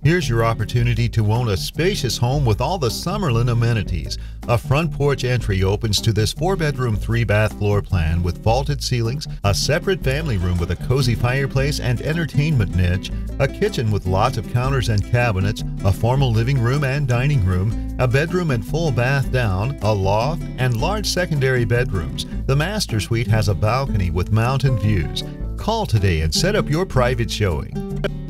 Here's your opportunity to own a spacious home with all the Summerlin amenities. A front porch entry opens to this 4-bedroom, 3-bath floor plan with vaulted ceilings, a separate family room with a cozy fireplace and entertainment niche, a kitchen with lots of counters and cabinets, a formal living room and dining room, a bedroom and full bath down, a loft, and large secondary bedrooms. The master suite has a balcony with mountain views. Call today and set up your private showing.